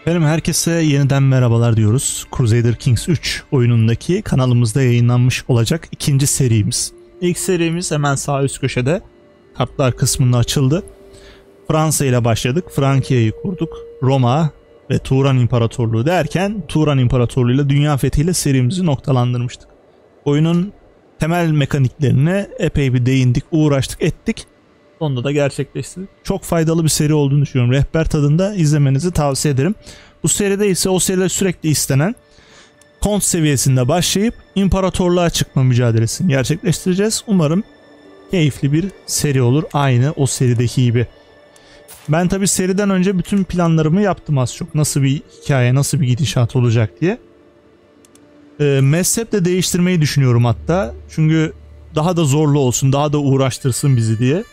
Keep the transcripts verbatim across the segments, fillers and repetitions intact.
Efendim herkese yeniden merhabalar diyoruz. Crusader Kings üç oyunundaki kanalımızda yayınlanmış olacak ikinci serimiz. İlk serimiz hemen sağ üst köşede kartlar kısmında açıldı. Fransa ile başladık. Frankiya'yı kurduk. Roma ve Turan İmparatorluğu derken Turan İmparatorluğu ile dünya fethiyle serimizi noktalandırmıştık. Oyunun temel mekaniklerine epey bir değindik, uğraştık, ettik. Sonunda da gerçekleştirdik. Çok faydalı bir seri olduğunu düşünüyorum. Rehber tadında izlemenizi tavsiye ederim. Bu seride ise o seride sürekli istenen kont seviyesinde başlayıp imparatorluğa çıkma mücadelesini gerçekleştireceğiz. Umarım keyifli bir seri olur. Aynı o serideki gibi. Ben tabi seriden önce bütün planlarımı yaptım az çok. Nasıl bir hikaye, nasıl bir gidişat olacak diye. E, mezhep de değiştirmeyi düşünüyorum hatta. Çünkü daha da zorlu olsun, daha da uğraştırsın bizi diye.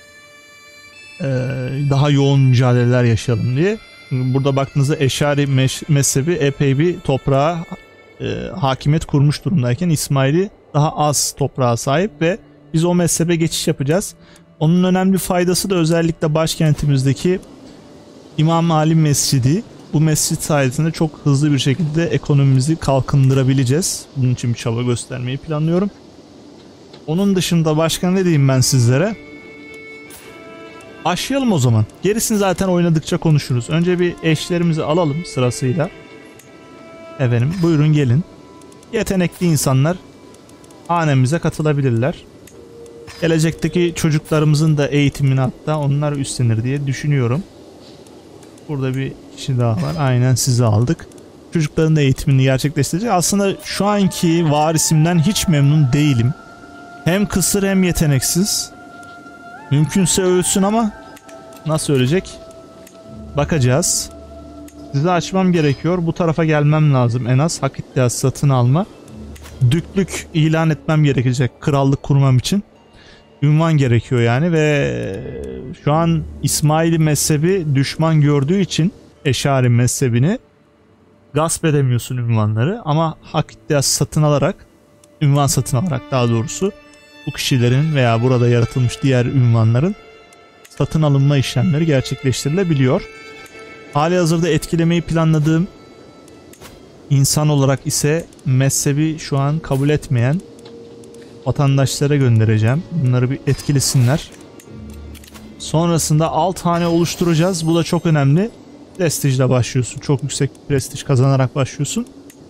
Daha yoğun mücadeleler yaşayalım diye. Burada baktığınızda Eşari mezhebi epey bir toprağa e, hakimiyet kurmuş durumdayken İsmaili daha az toprağa sahip ve biz o mezhebe geçiş yapacağız. Onun önemli faydası da özellikle başkentimizdeki İmam Ali Mescidi. Bu mescit sayesinde çok hızlı bir şekilde ekonomimizi kalkındırabileceğiz. Bunun için bir çaba göstermeyi planlıyorum. Onun dışında başka ne diyeyim ben sizlere? Başlayalım o zaman. Gerisini zaten oynadıkça konuşuruz. Önce bir eşlerimizi alalım sırasıyla. Efendim buyurun gelin. Yetenekli insanlar hanemize katılabilirler. Gelecekteki çocuklarımızın da eğitimini hatta onlar üstlenir diye düşünüyorum. Burada bir kişi daha var. Aynen sizi aldık. Çocukların da eğitimini gerçekleştirecek. Aslında şu anki varisimden hiç memnun değilim. Hem kısır hem yeteneksiz. Mümkünse ölsün ama nasıl ölecek? Bakacağız. Sizi açmam gerekiyor. Bu tarafa gelmem lazım en az. Hak iddiası satın alma. Düklük ilan etmem gerekecek krallık kurmam için. Ünvan gerekiyor yani ve şu an İsmaili mezhebi düşman gördüğü için Eşari mezhebini gasp edemiyorsun ünvanları ama hak iddiası satın alarak, ünvan satın alarak daha doğrusu bu kişilerin veya burada yaratılmış diğer ünvanların satın alınma işlemleri gerçekleştirilebiliyor. Halihazırda etkilemeyi planladığım insan olarak ise mezhebi şu an kabul etmeyen vatandaşlara göndereceğim. Bunları bir etkilesinler. Sonrasında alt hane oluşturacağız. Bu da çok önemli. Prestijle başlıyorsun. Çok yüksek prestij kazanarak başlıyorsun.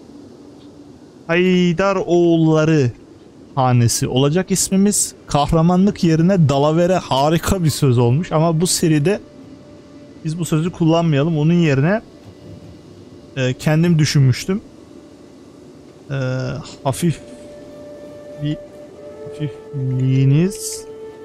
Haydaroğulları hanesi olacak ismimiz. Kahramanlık yerine dalavere harika bir söz olmuş ama bu seride biz bu sözü kullanmayalım. Onun yerine e, kendim düşünmüştüm. E, hafif bir hafifliğiniz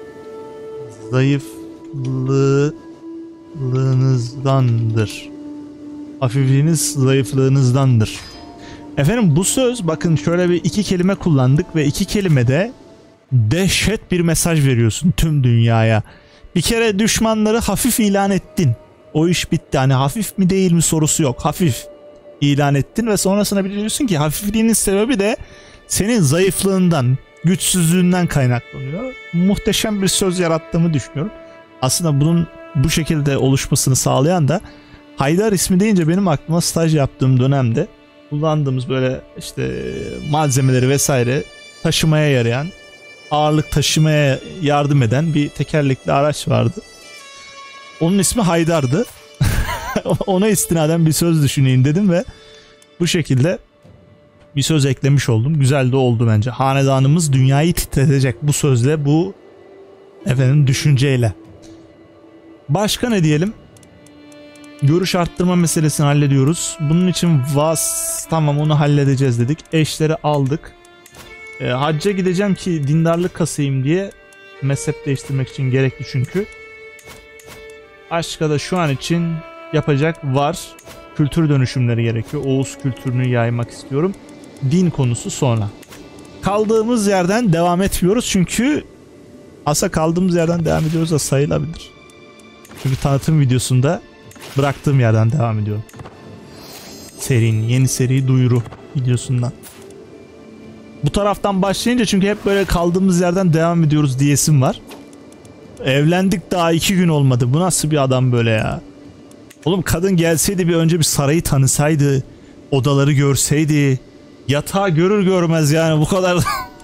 zayıflığınızdandır. Hafifliğiniz zayıflığınızdandır. Efendim bu söz bakın şöyle bir iki kelime kullandık ve iki kelimede dehşet bir mesaj veriyorsun tüm dünyaya. Bir kere düşmanları hafif ilan ettin. O iş bitti. Hani hafif mi değil mi sorusu yok. Hafif ilan ettin ve sonrasında biliyorsun ki hafifliğinin sebebi de senin zayıflığından, güçsüzlüğünden kaynaklanıyor. Muhteşem bir söz yarattığımı düşünüyorum. Aslında bunun bu şekilde oluşmasını sağlayan da Haydar ismi deyince benim aklıma staj yaptığım dönemde kullandığımız böyle işte malzemeleri vesaire taşımaya yarayan, ağırlık taşımaya yardım eden bir tekerlekli araç vardı. Onun ismi Haydar'dı. Ona istinaden bir söz düşüneyim dedim ve bu şekilde bir söz eklemiş oldum. Güzel de oldu bence. Hanedanımız dünyayı titretecek bu sözle, bu efendim düşünceyle. Başka ne diyelim? Görüş arttırma meselesini hallediyoruz. Bunun için vas tamam onu halledeceğiz dedik. Eşleri aldık. E, hacca gideceğim ki dindarlık kasayım diye, mezhep değiştirmek için gerekli çünkü. Aşka da şu an için yapacak var. Kültür dönüşümleri gerekiyor. Oğuz kültürünü yaymak istiyorum. Din konusu sonra. Kaldığımız yerden devam etmiyoruz çünkü aslında kaldığımız yerden devam ediyoruz da sayılabilir. Çünkü tanıtım videosunda bıraktığım yerden devam ediyorum. Serinin yeni seri duyuru videosundan. Bu taraftan başlayınca çünkü hep böyle kaldığımız yerden devam ediyoruz diyesim var. Evlendik daha iki gün olmadı. Bu nasıl bir adam böyle ya? Oğlum kadın gelseydi bir önce bir sarayı tanısaydı. Odaları görseydi. Yatağı görür görmez yani bu kadar.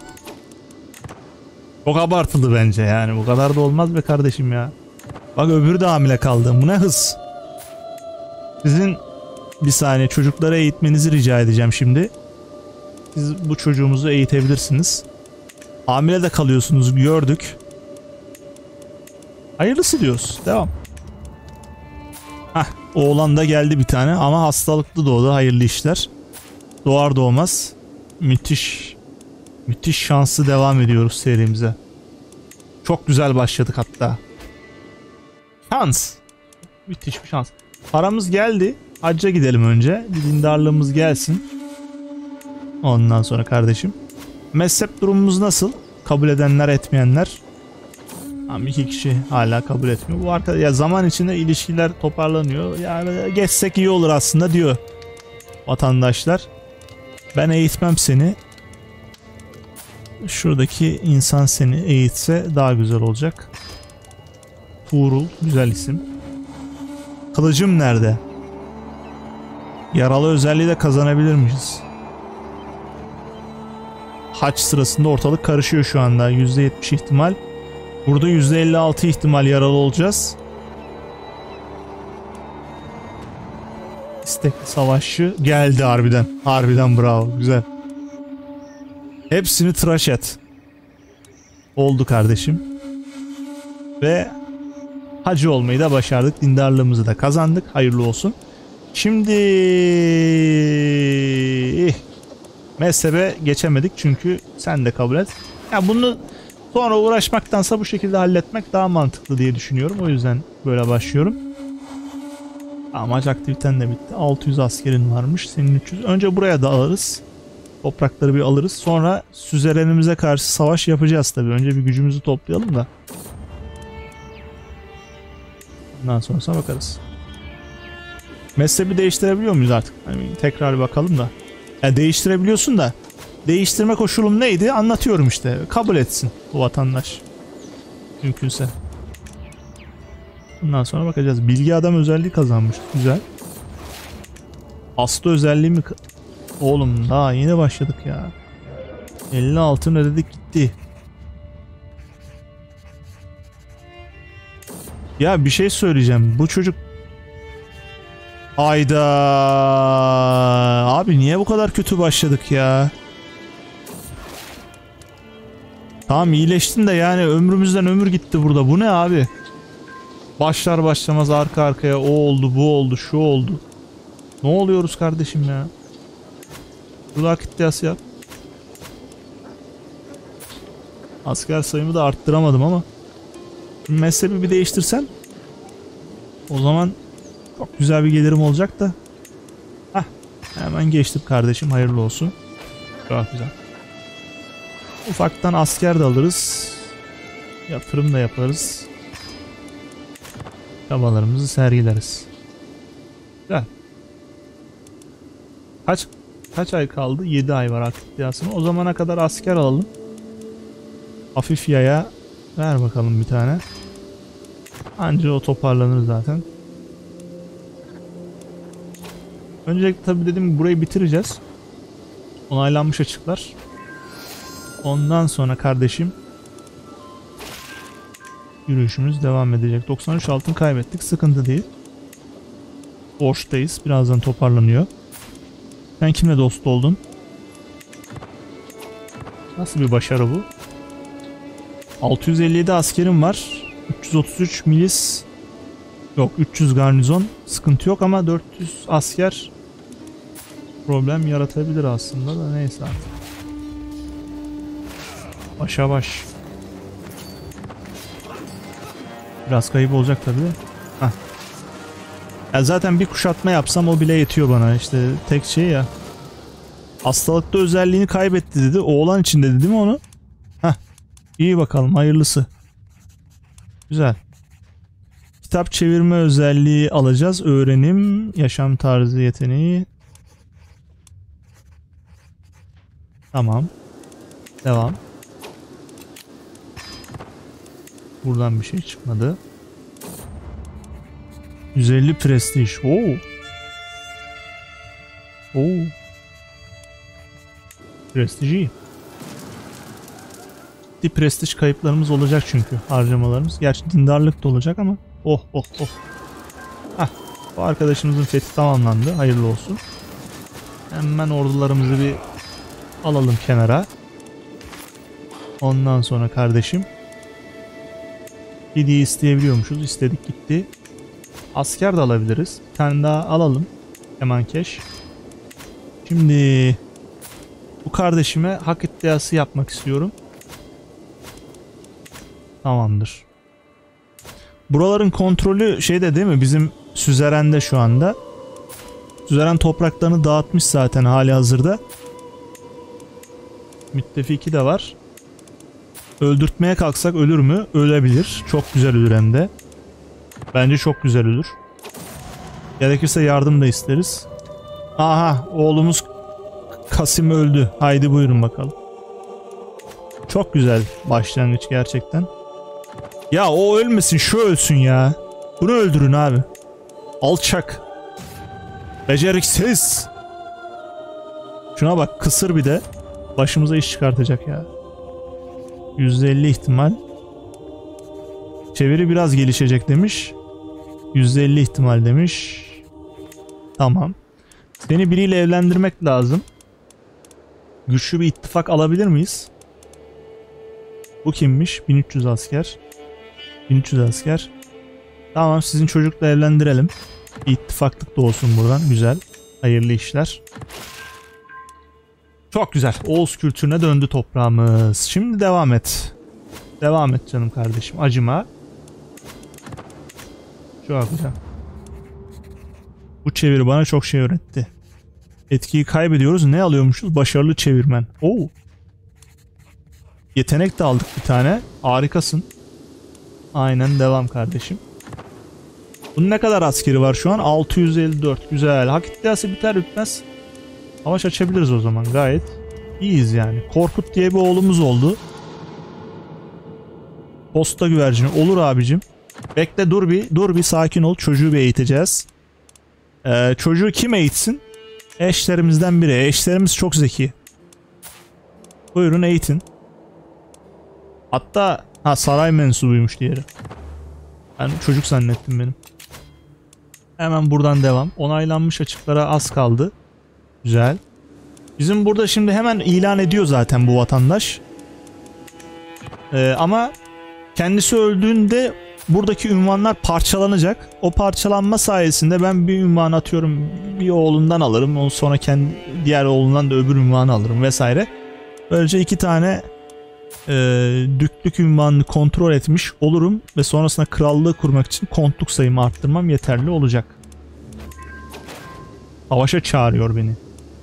Çok abartılı bence yani. Bu kadar da olmaz be kardeşim ya. Bak öbürü de hamile kaldı. Bu ne hız? Sizin bir saniye çocuklara eğitmenizi rica edeceğim şimdi. Siz bu çocuğumuzu eğitebilirsiniz. Hamile de kalıyorsunuz gördük. Hayırlısı diyoruz. Devam. Hah, oğlan da geldi bir tane ama hastalıklı doğdu. Hayırlı işler. Doğar doğmaz. Müthiş. Müthiş şanslı devam ediyoruz serimize. Çok güzel başladık hatta. Şans. Müthiş bir şans. Paramız geldi. Hacca gidelim önce. Bir dindarlığımız gelsin. Ondan sonra kardeşim. Mezhep durumumuz nasıl? Kabul edenler etmeyenler. Ama iki kişi hala kabul etmiyor. Bu arka ya zaman içinde ilişkiler toparlanıyor. Yani geçsek iyi olur aslında diyor vatandaşlar. Ben eğitmem seni. Şuradaki insan seni eğitse daha güzel olacak. Tuğrul güzel isim. Kılıcım nerede? Yaralı özelliği de kazanabilirmişiz. Haç sırasında ortalık karışıyor şu anda. yüzde yetmiş ihtimal. Burada yüzde elli altı ihtimal yaralı olacağız. İstekli savaşçı geldi harbiden. Harbiden bravo. Güzel. Hepsini tıraş et. Oldu kardeşim. Ve hacı olmayı da başardık. Dindarlığımızı da kazandık. Hayırlı olsun. Şimdi mezhebe geçemedik çünkü sen de kabul et. Ya bunu sonra uğraşmaktansa bu şekilde halletmek daha mantıklı diye düşünüyorum. O yüzden böyle başlıyorum. Amaç aktiviten de bitti. altı yüz askerin varmış. Senin üç yüz. Önce buraya da alırız. Toprakları bir alırız. Sonra süzerenimize karşı savaş yapacağız tabii. Önce bir gücümüzü toplayalım da. Ondan sonrasına bakarız. Mezhebi değiştirebiliyor muyuz artık? Yani tekrar bakalım da. Yani değiştirebiliyorsun da. Değiştirme koşulum neydi? Anlatıyorum işte. Kabul etsin bu vatandaş. Mümkünse. Bundan sonra bakacağız. Bilgi adam özelliği kazanmış. Güzel. Hasta özelliği mi? Oğlum daha yeni başladık ya. elli altın ödedik gitti. Ya bir şey söyleyeceğim. Bu çocuk... Ayda abi niye bu kadar kötü başladık ya? Tamam iyileştin de yani ömrümüzden ömür gitti burada. Bu ne abi? Başlar başlamaz arka arkaya o oldu bu oldu şu oldu. Ne oluyoruz kardeşim ya? Kulak iddiası yap. Asker sayımı da arttıramadım ama. Mezhebi bir değiştirsem. O zaman çok güzel bir gelirim olacak da. Hah, hemen geçtim kardeşim hayırlı olsun. Çok güzel. Ufaktan asker de alırız. Yatırım da yaparız. Çabalarımızı sergileriz. Güzel. Kaç kaç ay kaldı? yedi ay var aktif iddiasına. O zamana kadar asker alalım. Hafif yaya ver bakalım bir tane. Anca o toparlanır zaten. Öncelikle tabii dedim burayı bitireceğiz. Onaylanmış açıklar. Ondan sonra kardeşim yürüyüşümüz devam edecek. doksan üç altın kaybettik. Sıkıntı değil. Borçtayız. Birazdan toparlanıyor. Sen kimle dost oldun? Nasıl bir başarı bu? altı yüz elli yedi askerim var. üç yüz otuz üç milis. Yok üç yüz garnizon. Sıkıntı yok ama dört yüz asker problem yaratabilir aslında da neyse artık. Başa baş. Biraz kayıp olacak tabii. Heh. Ya zaten bir kuşatma yapsam o bile yetiyor bana. İşte tek şey ya. Hastalıkta özelliğini kaybetti dedi. Oğlan için dedi değil mi onu? Heh. İyi bakalım hayırlısı. Güzel. Kitap çevirme özelliği alacağız. Öğrenim, yaşam tarzı yeteneği. Tamam. Devam. Buradan bir şey çıkmadı. yüz elli prestij. Oo. Oo. Prestij iyi. Bir prestij kayıplarımız olacak çünkü harcamalarımız. Gerçi dindarlık da olacak ama. Oh oh oh. Hah. Bu arkadaşımızın fethi tamamlandı. Hayırlı olsun. Hemen ordularımızı bir alalım kenara. Ondan sonra kardeşim. Hediye isteyebiliyormuşuz. İstedik gitti. Asker de alabiliriz. Bir tane daha alalım. Hemen keş. Şimdi bu kardeşime hak iddiası yapmak istiyorum. Tamamdır. Buraların kontrolü şeyde değil mi? Bizim süzerende şu anda. Süzeren topraklarını dağıtmış zaten hali hazırda. Müttefiki de var. Öldürtmeye kalksak ölür mü? Ölebilir. Çok güzel ölür hem de. Bence çok güzel ölür. Gerekirse yardım da isteriz. Aha, oğlumuz Kasim öldü. Haydi buyurun bakalım. Çok güzel başlangıç gerçekten. Ya o ölmesin, şu ölsün ya. Bunu öldürün abi. Alçak. Beceriksiz. Şuna bak, kısır bir de. Başımıza iş çıkartacak ya. yüzde elli ihtimal. Çeviri biraz gelişecek demiş. yüzde elli ihtimal demiş. Tamam. Seni biriyle evlendirmek lazım. Güçlü bir ittifak alabilir miyiz? Bu kimmiş? bin üç yüz asker. bin üç yüz asker. Tamam, sizin çocukla evlendirelim. Bir ittifaklık da olsun buradan. Güzel. Hayırlı işler. Çok güzel. Oğuz kültürüne döndü toprağımız. Şimdi devam et. Devam et canım kardeşim. Acıma. Çok güzel. Bu çeviri bana çok şey öğretti. Etkiyi kaybediyoruz. Ne alıyormuşuz? Başarılı çevirmen. Oo. Yetenek de aldık bir tane. Harikasın. Aynen, devam kardeşim. Bunun ne kadar askeri var şu an? altı yüz elli dört. Güzel. Hak iddiası biter bitmez savaş açabiliriz o zaman. Gayet iyiyiz yani. Korkut diye bir oğlumuz oldu. Posta güvercini. Olur abicim. Bekle, dur bir. Dur bir, sakin ol. Çocuğu bir eğiteceğiz. Ee, çocuğu kim eğitsin? Eşlerimizden biri. Eşlerimiz çok zeki. Buyurun eğitin. Hatta ha, saray mensubuymuş diğeri. Ben çocuk zannettim benim. Hemen buradan devam. Onaylanmış açıklara az kaldı. Güzel. Bizim burada şimdi hemen ilan ediyor zaten bu vatandaş. Ee, ama kendisi öldüğünde buradaki ünvanlar parçalanacak. O parçalanma sayesinde ben bir ünvan atıyorum, bir oğlundan alırım. Ondan sonra kendi diğer oğlundan da öbür ünvanı alırım vesaire. Böylece iki tane e, düklük ünvanını kontrol etmiş olurum ve sonrasında krallığı kurmak için kontluk sayımı arttırmam yeterli olacak. Savaşa çağırıyor beni.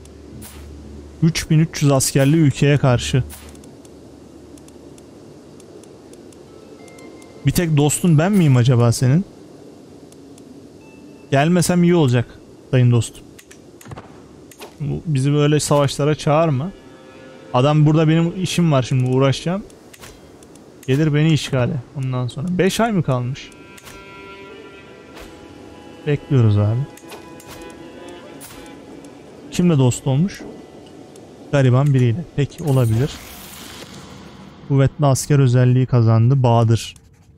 üç bin üç yüz askerli ülkeye karşı. Bir tek dostun ben miyim acaba senin? Gelmesem iyi olacak sayın dostum. Bizi böyle savaşlara çağırma. Adam burada, benim işim var şimdi, uğraşacağım. Gelir beni işgale ondan sonra. beş ay mı kalmış? Bekliyoruz abi. Kimle dost olmuş? Gariban biriyle. Peki, olabilir. Kuvvetli asker özelliği kazandı. Bahadır.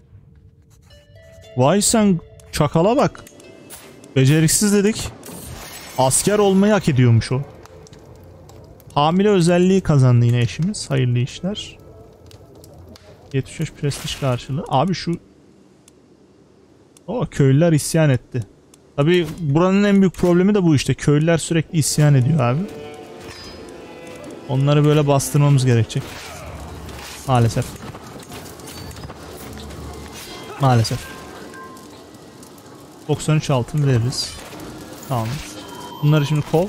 Vay sen çakala bak. Beceriksiz dedik. Asker olmayı hak ediyormuş o. Hamile özelliği kazandı yine eşimiz. Hayırlı işler. yetmiş beş prestij karşılığı. Abi şu... O köylüler isyan etti. Tabi buranın en büyük problemi de bu işte. Köylüler sürekli isyan ediyor abi. Onları böyle bastırmamız gerekecek. Maalesef. Maalesef. doksan üç altın veririz. Tamam. Bunları şimdi kov.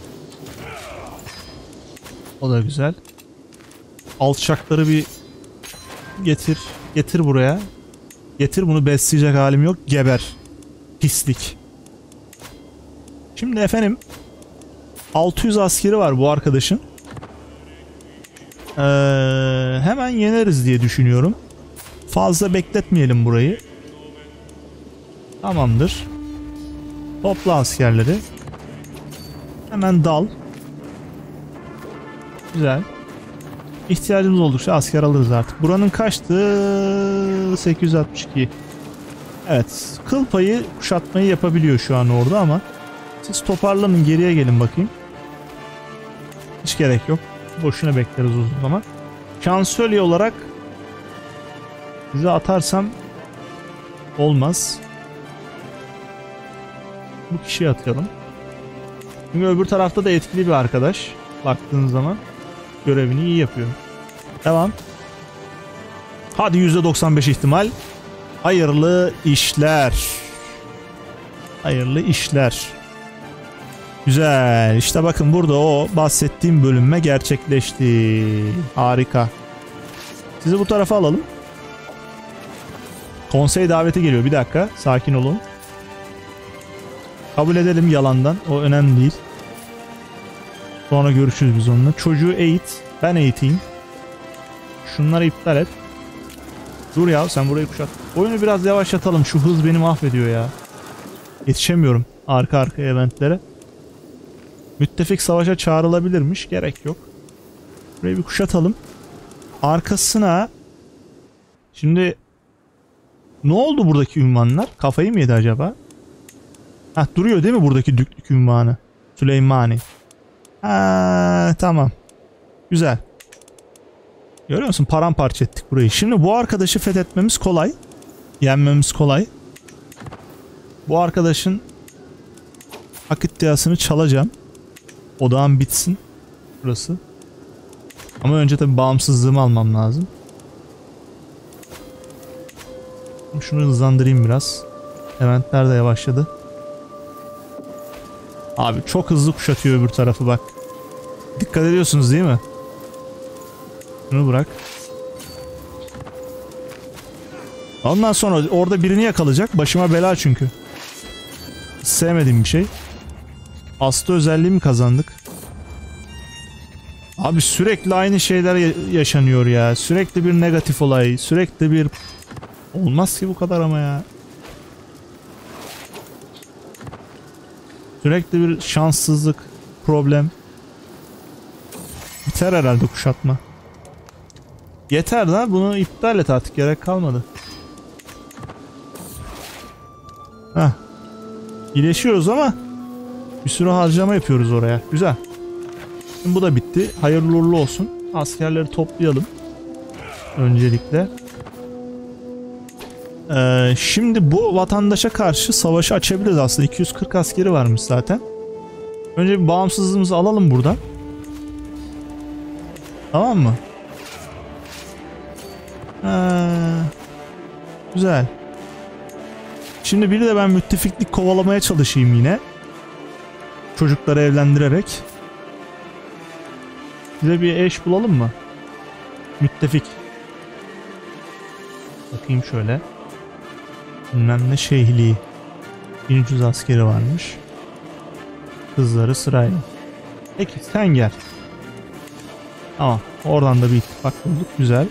O da güzel. Alçakları bir getir. Getir buraya. Getir, bunu besleyecek halim yok. Geber. Pislik. Şimdi efendim altı yüz askeri var bu arkadaşın. Ee, hemen yeneriz diye düşünüyorum. Fazla bekletmeyelim burayı. Tamamdır. Topla askerleri. Hemen dal. Güzel. İhtiyacımız oldukça asker alırız artık. Buranın kaçtı? sekiz yüz altmış iki. Evet. Kıl payı kuşatmayı yapabiliyor şu an orada ama siz toparlanın, geriye gelin bakayım. Hiç gerek yok. Boşuna bekleriz uzun zaman. Şansölye olarak size atarsam olmaz. Bu kişiyi atayalım. Çünkü öbür tarafta da etkili bir arkadaş. Baktığın zaman görevini iyi yapıyor. Devam. Hadi yüzde doksan beş ihtimal. Hayırlı işler. Hayırlı işler. Güzel. İşte bakın burada o bahsettiğim bölünme gerçekleşti. Harika. Sizi bu tarafa alalım. Konsey daveti geliyor. Bir dakika. Sakin olun. Kabul edelim yalandan. O önemli değil. Sonra görüşürüz biz onunla. Çocuğu eğit. Ben eğiteyim. Şunları iptal et. Dur ya, sen burayı kuşat. Oyunu biraz yavaşlatalım. Şu hız beni mahvediyor ya. Yetişemiyorum arka arka eventlere. Müttefik savaşa çağrılabilirmiş. Gerek yok. Burayı bir kuşatalım. Arkasına şimdi ne oldu buradaki ünvanlar? Kafayı mı yedi acaba? Heh, duruyor değil mi buradaki düklük ünvanı? Süleymani. Ha, tamam. Güzel. Görüyor musun? Paramparça ettik burayı. Şimdi bu arkadaşı fethetmemiz kolay. Yenmemiz kolay. Bu arkadaşın hak iddiasını çalacağım. Odağım bitsin. Burası. Ama önce tabi bağımsızlığımı almam lazım. Şunu hızlandırayım biraz. Eventler de yavaşladı. Abi çok hızlı kuşatıyor öbür tarafı bak. Dikkat ediyorsunuz değil mi? Şunu bırak. Ondan sonra orada birini yakalayacak. Başıma bela çünkü. Hiç sevmediğim bir şey. Hasta özelliği mi kazandık? Abi sürekli aynı şeyler yaşanıyor ya. Sürekli bir negatif olay. Sürekli bir... Olmaz ki bu kadar ama ya. Sürekli bir şanssızlık, problem. Biter herhalde kuşatma. Yeter lan, bunu iptal et artık, gerek kalmadı. Heh. İyileşiyoruz ama bir sürü harcama yapıyoruz oraya. Güzel. Şimdi bu da bitti. Hayırlı uğurlu olsun. Askerleri toplayalım. Öncelikle. Ee, şimdi bu vatandaşa karşı savaşı açabiliriz aslında. iki yüz kırk askeri varmış zaten. Önce bir bağımsızlığımızı alalım buradan. Tamam mı? Ee, güzel. Şimdi bir de ben müttefiklik kovalamaya çalışayım yine. Çocukları evlendirerek. Bize bir eş bulalım mı? Müttefik. Bakayım şöyle. Bilmem ne şeyhliği. bin üç yüz askeri varmış. Kızları sırayla. Peki sen gel. Tamam. Oradan da bir ittifak bulduk. Güzel.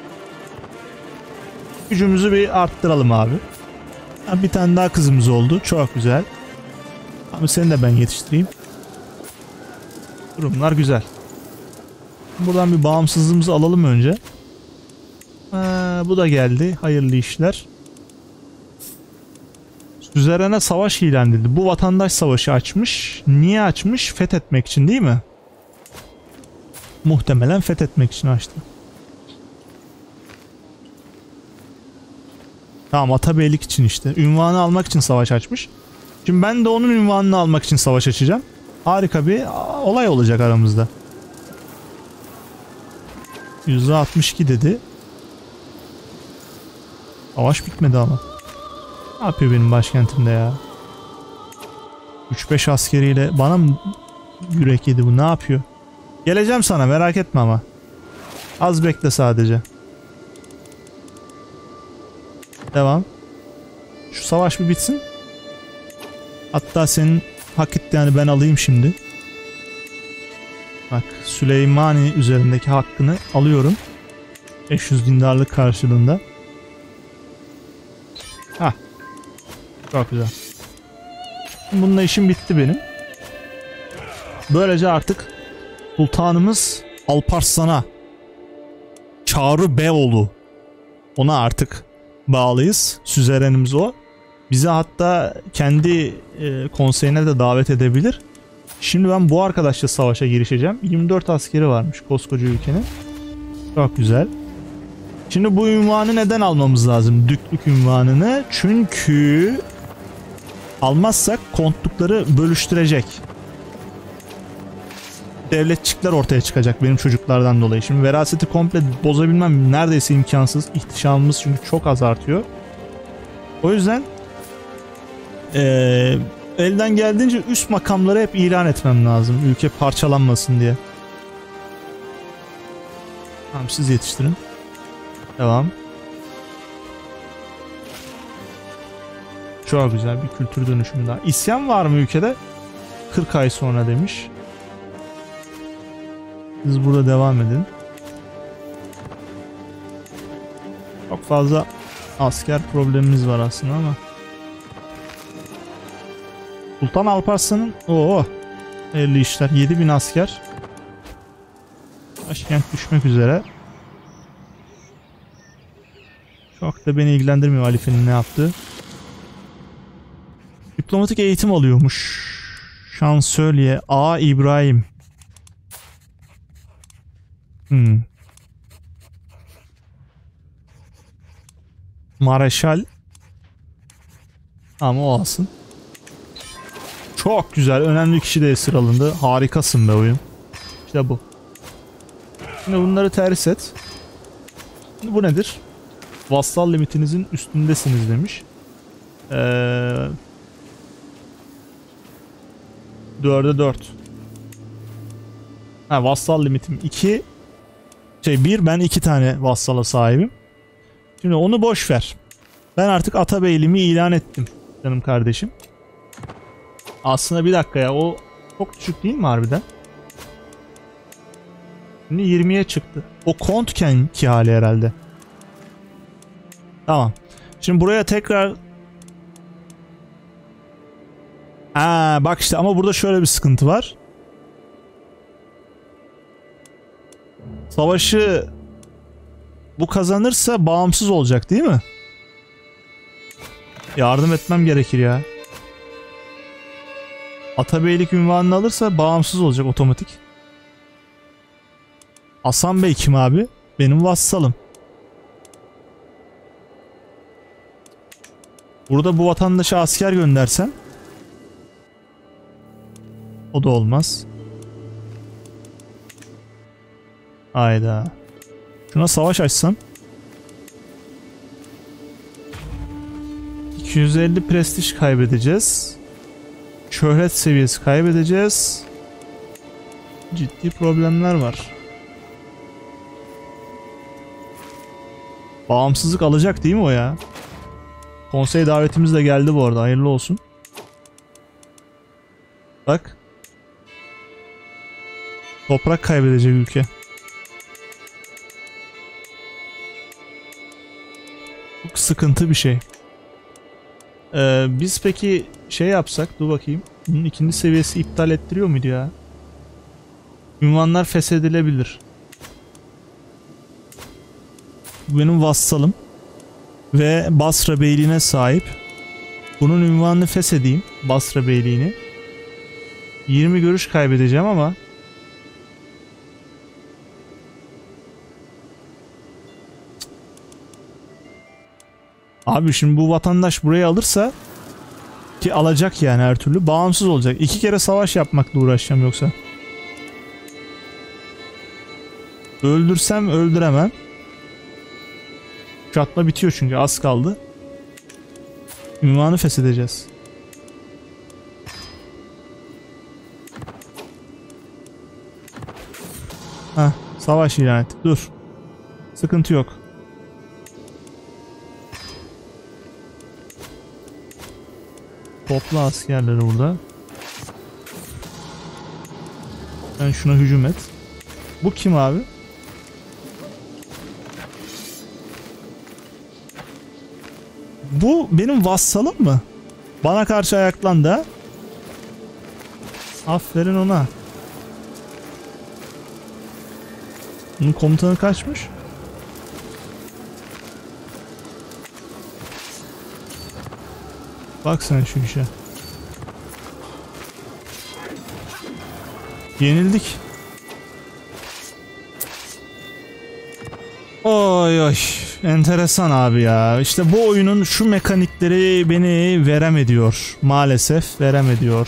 Gücümüzü bir arttıralım abi. Bir tane daha kızımız oldu. Çok güzel. Abi seni de ben yetiştireyim. Durumlar güzel. Buradan bir bağımsızlığımızı alalım önce. Ha, bu da geldi. Hayırlı işler. Süzerene savaş ilan edildi. Bu vatandaş savaşı açmış. Niye açmış? Fethetmek için değil mi? Muhtemelen fethetmek için açtı. Tamam, atabeylik için işte. Ünvanı almak için savaş açmış. Şimdi ben de onun ünvanını almak için savaş açacağım. Harika bir olay olacak aramızda. yüzde altmış iki dedi. Savaş bitmedi ama. Ne yapıyor benim başkentimde ya? üç beş askeriyle bana mı yürek yedi bu? Ne yapıyor? Geleceğim sana, merak etme ama. Az bekle sadece. Devam. Şu savaş bir bitsin. Hatta senin hak iddianı ben alayım şimdi. Bak, Süleymani üzerindeki hakkını alıyorum. beş yüz dindarlık karşılığında. Hah. Çok güzel. Bununla işim bitti benim. Böylece artık sultanımız Alparslan'a, Çağrı Beyoğlu, ona artık bağlıyız. Süzerenimiz o. Bizi hatta kendi e, konseyine de davet edebilir. Şimdi ben bu arkadaşla savaşa girişeceğim. yirmi dört askeri varmış koskoca ülkenin. Çok güzel. Şimdi bu ünvanı neden almamız lazım? Düklük ünvanını. Çünkü almazsak kontlukları bölüştürecek devletçikler ortaya çıkacak benim çocuklardan dolayı. Şimdi veraseti komple bozabilmem neredeyse imkansız. İhtişamımız çünkü çok az artıyor. O yüzden ee, elden geldiğince üst makamları hep ilan etmem lazım. Ülke parçalanmasın diye. Tamam, siz yetiştirin. Devam. Çok güzel bir kültür dönüşümü daha. İsyan var mı ülkede? kırk ay sonra demiş. Siz burada devam edin. Çok fazla asker problemimiz var aslında ama. Sultan Alparslan'ın ooo hayırlı işler. yedi bin asker. Başkent düşmek üzere. Çok da beni ilgilendirmiyor halifenin ne yaptığı. Diplomatik eğitim alıyormuş. Şansölye A. İbrahim. Hmm. Mareşal. Ama o alsın. Çok güzel. Önemli kişi de esir alındı. Harikasın be oyun. İşte bu. Şimdi bunları ters et. Şimdi bu nedir? Vassal limitinizin üstündesiniz demiş. Ee, dörde dört. Ha, vassal limitim iki. Şey bir, ben iki tane vassala sahibim. Şimdi onu boş ver. Ben artık atabeyliğimi ilan ettim canım kardeşim. Aslında bir dakika ya, o çok düşük değil mi harbiden? Şimdi yirmiye çıktı. O kontken ki hali herhalde. Tamam. Şimdi buraya tekrar... Aa, bak işte ama burada şöyle bir sıkıntı var. Savaşı bu kazanırsa bağımsız olacak değil mi? Yardım etmem gerekir ya. Atabeylik ünvanını alırsa bağımsız olacak otomatik. Hasan Bey kim abi? Benim vassalım. Burada bu vatandaşa asker göndersem o da olmaz. Hayda. Şuna savaş açsam iki yüz elli prestij kaybedeceğiz. Şöhret seviyesi kaybedeceğiz. Ciddi problemler var. Bağımsızlık alacak değil mi o ya? Konsey davetimiz de geldi bu arada. Hayırlı olsun. Bak. Toprak kaybedecek ülke. Çok sıkıntı bir şey. Ee, biz peki şey yapsak, dur bakayım. Bunun ikinci seviyesi iptal ettiriyor muydu ya? Ünvanlar feshedilebilir. Bu benim vassalım. Ve Basra Beyliğine sahip. Bunun ünvanını feshedeyim. Basra Beyliğini. yirmi görüş kaybedeceğim ama abi şimdi bu vatandaş burayı alırsa, ki alacak yani her türlü, bağımsız olacak. İki kere savaş yapmakla uğraşacağım yoksa. Öldürsem öldüremem. Kuşatma bitiyor çünkü az kaldı. Ünvanı feshedeceğiz. Heh, savaş ilan ettik. Dur. Sıkıntı yok. Topla askerleri burada. Sen şuna hücum et. Bu kim abi? Bu benim vassalım mı? Bana karşı ayaklandı ha? Aferin ona. Bunun komutanı kaçmış? Bak sen şu işe. Yenildik. Oy oy. Enteresan abi ya. İşte bu oyunun şu mekanikleri beni verem ediyor. Maalesef verem ediyor.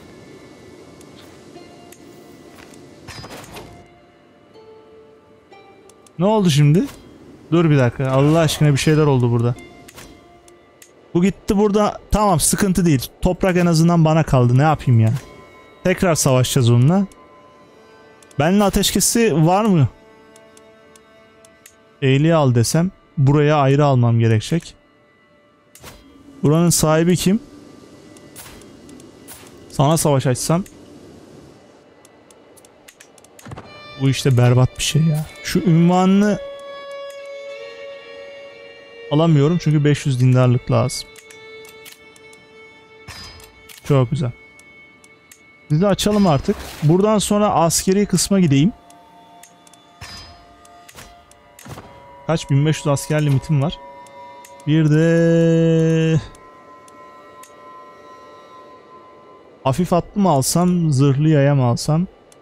Ne oldu şimdi? Dur bir dakika. Allah aşkına bir şeyler oldu burada. Bu gitti burada. Tamam, sıkıntı değil. Toprak en azından bana kaldı. Ne yapayım ya? Tekrar savaşacağız onunla. Benimle ateşkesi var mı? Eğliye al desem. Buraya ayrı almam gerekecek. Buranın sahibi kim? Sana savaş açsam. Bu işte berbat bir şey ya. Şu ünvanını alamıyorum çünkü beş yüz dindarlık lazım. Çok güzel. Bizi açalım artık. Buradan sonra askeri kısma gideyim. Kaç? bin beş yüz asker limitim var. Bir de hafif atlı mı alsam, zırhlı yaya mı alsam?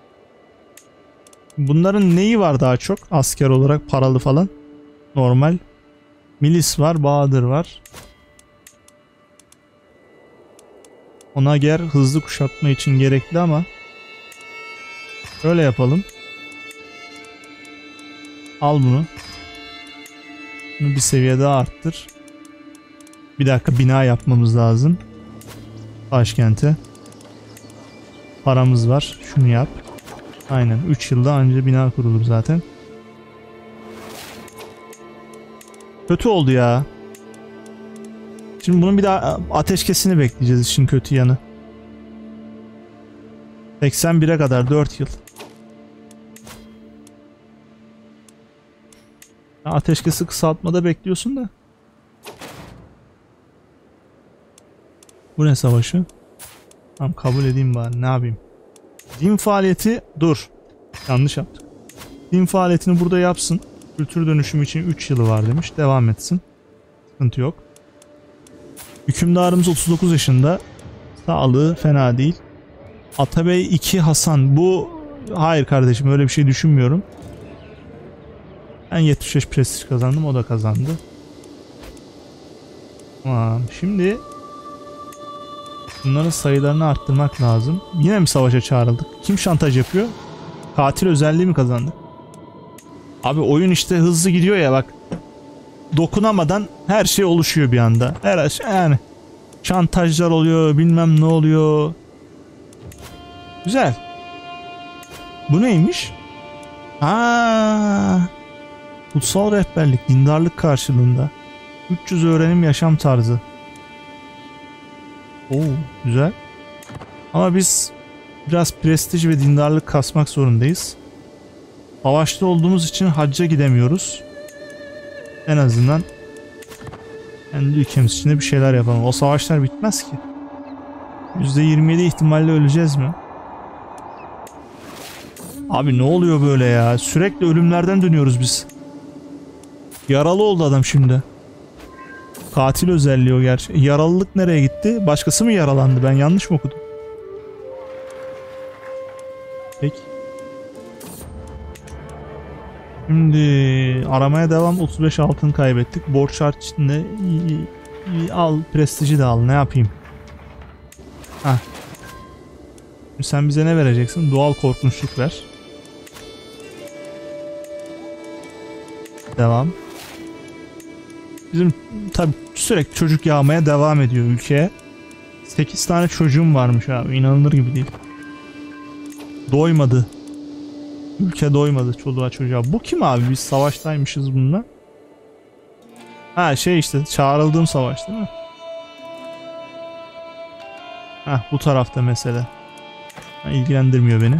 Bunların neyi var daha çok asker olarak, paralı falan? Normal. Milis var, Bahadır var. Onager hızlı kuşatma için gerekli ama şöyle yapalım. Al bunu. Bunu bir seviye daha arttır. Bir dakika, bina yapmamız lazım. Başkente. Paramız var. Şunu yap. Aynen. üç yılda anca bina kurulur zaten. Kötü oldu ya. Şimdi bunun bir daha ateşkesini bekleyeceğiz, işin kötü yanı. seksen bire kadar dört yıl. Ateşkesi kısaltmada bekliyorsun da. Bu ne savaşı? Tamam, kabul edeyim bari, ne yapayım. Din faaliyeti, dur. Yanlış yaptık. Din faaliyetini burada yapsın. Kültür dönüşümü için üç yılı var demiş. Devam etsin. Sıkıntı yok. Hükümdarımız otuz dokuz yaşında. Sağlığı fena değil. Atabey iki Hasan. Bu, hayır kardeşim, öyle bir şey düşünmüyorum. Ben yetmiş beş prestij kazandım, o da kazandı. Tamam, şimdi bunların sayılarını arttırmak lazım. Yine mi savaşa çağrıldık? Kim şantaj yapıyor? Katil özelliği mi kazandık? Abi oyun işte hızlı gidiyor ya, bak. Dokunamadan her şey oluşuyor bir anda. Her şey yani. Şantajlar oluyor, bilmem ne oluyor. Güzel. Bu neymiş? Aa, kutsal rehberlik, dindarlık karşılığında. üç yüz öğrenim yaşam tarzı. Oo, güzel. Ama biz biraz prestij ve dindarlık kasmak zorundayız. Savaşta olduğumuz için hacca gidemiyoruz. En azından kendi ülkemiz içinde bir şeyler yapalım. O savaşlar bitmez ki. yüzde yirmi yedi ihtimalle öleceğiz mi? Abi ne oluyor böyle ya? Sürekli ölümlerden dönüyoruz biz. Yaralı oldu adam şimdi. Katil özelliği o gerçi. Yaralılık nereye gitti? Başkası mı yaralandı? Ben yanlış mı okudum? Peki. Şimdi aramaya devam. otuz beş altın kaybettik. Borç harçlığında al, prestiji de al. Ne yapayım? Hah. Sen bize ne vereceksin? Doğal korkunçluk ver. Devam. Bizim tabi sürekli çocuk yağmaya devam ediyor ülkeye. sekiz tane çocuğum varmış abi. İnanılır gibi değil. Doymadı. Ülke doymadı çoluğa çocuğa. Bu kim abi? Biz savaştaymışız bununla. Ha şey işte, çağrıldığım savaş değil mi? Ha bu tarafta mesele. Ha, ilgilendirmiyor beni.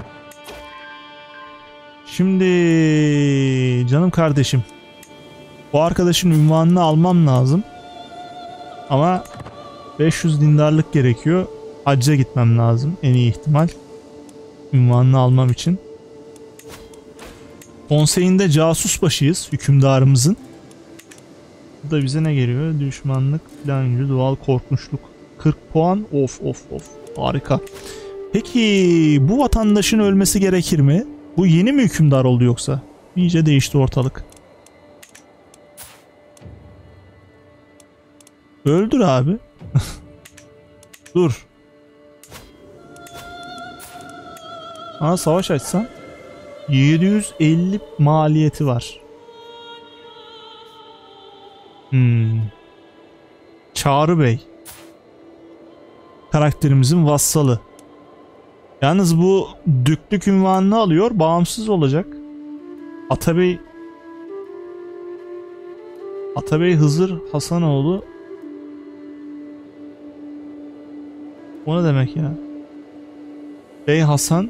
Şimdi canım kardeşim, bu arkadaşın ünvanını almam lazım. Ama beş yüz dindarlık gerekiyor. Hacca gitmem lazım en iyi ihtimal. ünvanını almam için. Konseyinde casus başıyız hükümdarımızın. Bu da bize ne geliyor? Düşmanlık, plancı, doğal korkunçluk. kırk puan. Of of of. Harika. Peki bu vatandaşın ölmesi gerekir mi? Bu yeni mi hükümdar oldu yoksa? İyice değişti ortalık. Öldür abi. Dur. Aa, savaş açsan. yedi yüz elli maliyeti var. Hmm. Çağrı Bey. Karakterimizin vassalı. Yalnız bu düklük ünvanını alıyor. Bağımsız olacak. Atabey Atabey Hızır Hasanoğlu. O ne demek ya? Bey Hasan.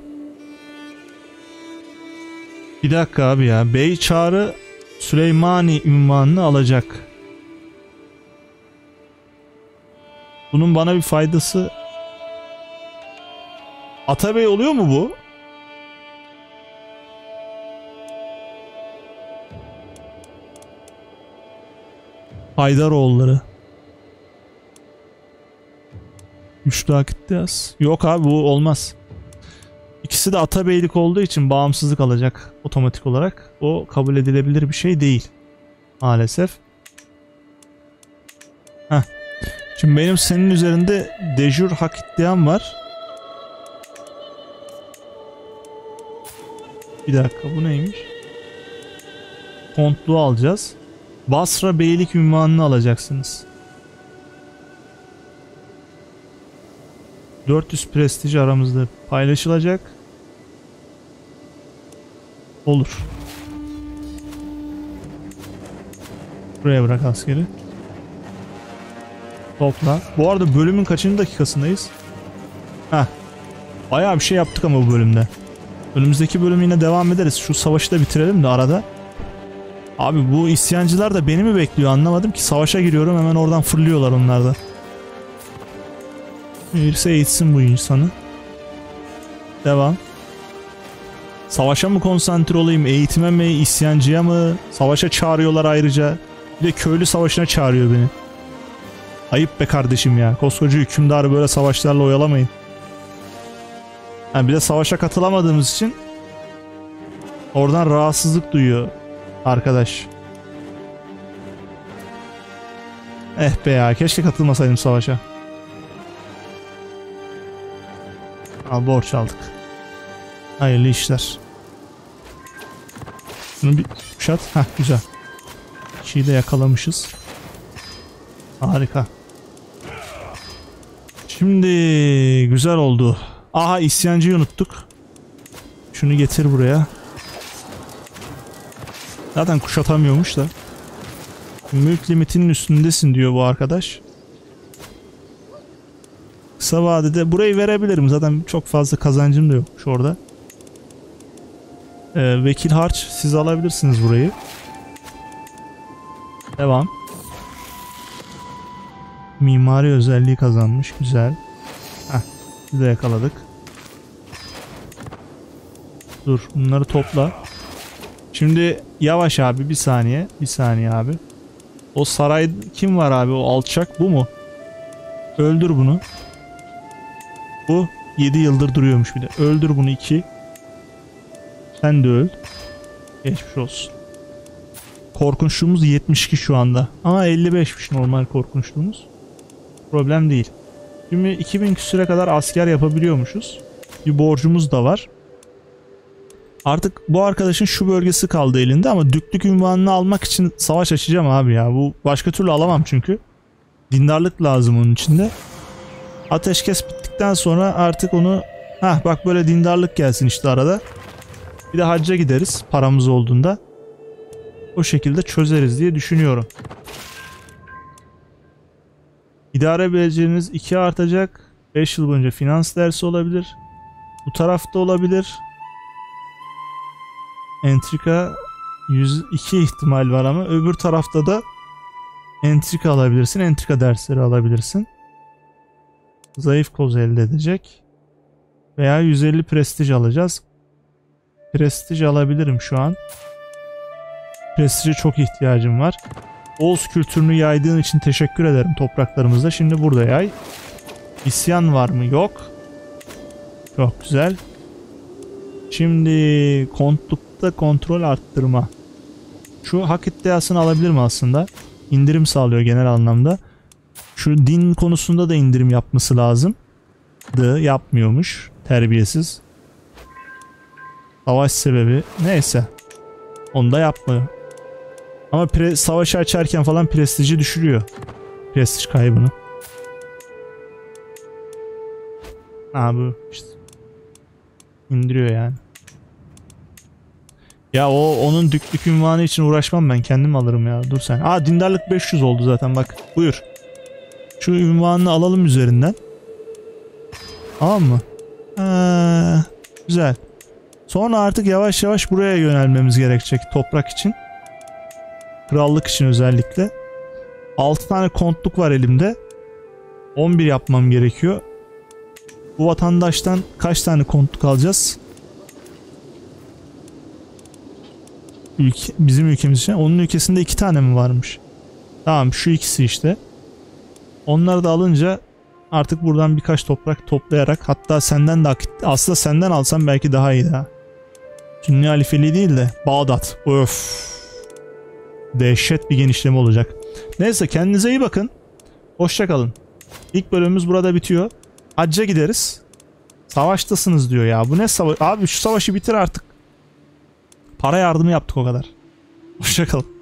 Bir dakika abi ya. Bey Çağrı Süleymani ünvanını alacak. Bunun bana bir faydası... Atabey oluyor mu bu? Haydaroğulları. Üçlü akit yaz. Yok abi bu olmaz. İkisi de atabeylik olduğu için bağımsızlık alacak otomatik olarak. O kabul edilebilir bir şey değil. Maalesef. Heh. Şimdi benim senin üzerinde dejur hak iddiam var. Bir dakika bu neymiş? Kontluğu alacağız. Basra beylik ünvanını alacaksınız. dört yüz prestij aramızda paylaşılacak. Olur. Buraya bırak askeri. Topla. Bu arada bölümün kaçıncı dakikasındayız? Heh. Bayağı bir şey yaptık ama bu bölümde. Önümüzdeki bölüm yine devam ederiz. Şu savaşı da bitirelim de arada. Abi bu isyancılar da beni mi bekliyor anlamadım ki. Savaşa giriyorum hemen oradan fırlıyorlar onlar da. Birisi eğitsin bu insanı. Devam. Savaşa mı konsantre olayım? Eğitime mi? İsyancıya mı? Savaşa çağırıyorlar ayrıca. Bir de köylü savaşına çağırıyor beni. Ayıp be kardeşim ya. Koskoca hükümdarı böyle savaşlarla oyalamayın. Yani bir de savaşa katılamadığımız için oradan rahatsızlık duyuyor arkadaş. Eh be ya. Keşke katılmasaydım savaşa. Al borç aldık. Hayırlı işler. Şunu bir kuşat. Heh güzel. İkiyi de yakalamışız. Harika. Şimdi güzel oldu. Aha isyancıyı unuttuk. Şunu getir buraya. Zaten kuşatamıyormuş da. Mülk limitinin üstündesin diyor bu arkadaş. Kısa vadede burayı verebilirim. Zaten çok fazla kazancım da yokmuş orada. Ee, vekil harç siz alabilirsiniz burayı. Devam. Mimari özelliği kazanmış. Güzel. Heh. Bir de yakaladık. Dur. Bunları topla. Şimdi yavaş abi. Bir saniye. Bir saniye abi. O saray kim var abi? O alçak bu mu? Öldür bunu. Bu yedi yıldır duruyormuş bir de. Öldür bunu iki. Sen de öl. Geçmiş olsun. Korkunçluğumuz yetmiş iki şu anda. Ama elli beşmiş normal korkunçluğumuz. Problem değil. Şimdi iki bin küsüre kadar asker yapabiliyormuşuz. Bir borcumuz da var. Artık bu arkadaşın şu bölgesi kaldı elinde ama düklük ünvanını almak için savaş açacağım abi ya. Bu başka türlü alamam çünkü. Dindarlık lazım onun içinde. Ateşkes bittikten sonra artık onu... Hah bak böyle dindarlık gelsin işte arada. Bir de hacca gideriz paramız olduğunda. O şekilde çözeriz diye düşünüyorum. İdare beceriniz iki artacak. beş yıl boyunca finans dersi olabilir. Bu tarafta olabilir. Entrika yüz iki ihtimal var ama öbür tarafta da entrika alabilirsin. Entrika dersleri alabilirsin. Zayıf koz elde edecek. Veya yüz elli prestij alacağız. Prestij alabilirim şu an. Prestij'e çok ihtiyacım var. Oğuz kültürünü yaydığın için teşekkür ederim topraklarımızda. Şimdi burada yay. İsyan var mı? Yok. Çok güzel. Şimdi kontlukta kontrol arttırma. Şu hak iddiasını alabilir mi aslında? İndirim sağlıyor genel anlamda. Şu din konusunda da indirim yapması lazım. Da yapmıyormuş. Terbiyesiz. Savaş sebebi. Neyse. Onu da yapmıyor. Ama pre savaşı açarken falan prestiji düşürüyor. Prestij kaybını. Ha bu işte. İndiriyor yani. Ya o onun düklük ünvanı için uğraşmam, ben kendim alırım ya. Dur sen. Aa dindarlık beş yüz oldu zaten bak. Buyur. Şu ünvanını alalım üzerinden. Tamam mı? Ee, güzel. Sonra artık yavaş yavaş buraya yönelmemiz gerekecek toprak için. Krallık için özellikle. altı tane kontluk var elimde. on bir yapmam gerekiyor. Bu vatandaştan kaç tane kontluk alacağız? Ülke, bizim ülkemiz için. Onun ülkesinde iki tane mi varmış? Tamam şu ikisi işte. Onları da alınca artık buradan birkaç toprak toplayarak, hatta senden de aslında senden alsam belki daha iyi daha. Sünni halifeliği değil de Bağdat. Öf. Dehşet bir genişleme olacak. Neyse kendinize iyi bakın. Hoşça kalın. İlk bölümümüz burada bitiyor. Hacca gideriz. Savaştasınız diyor ya. Bu ne savaş? Abi şu savaşı bitir artık. Para yardımı yaptık o kadar. Hoşça kalın.